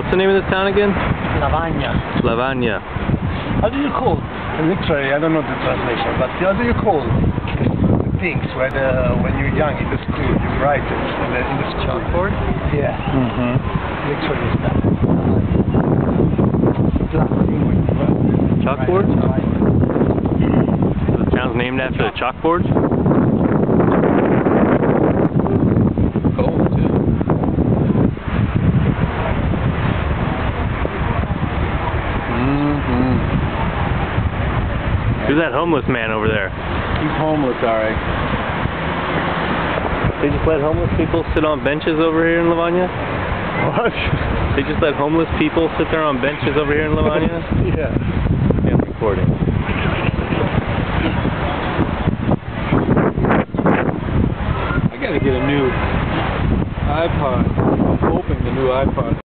What's the name of the town again? Lavagna. Lavagna. How do you call, literally, I don't know the translation, but how do you call the things where when you're young in the school, you write it in the school? Chalkboard? Yeah. Literally it's that. Chalkboard? So the town's named after the chalkboards? Cool, too. Who's that homeless man over there? He's homeless, alright. They just let homeless people sit on benches over here in Lavagna? What? They just let homeless people sit there on benches over here in Lavagna? Yeah. Yeah, I'm recording. I gotta get a new iPod. I'm hoping the new iPod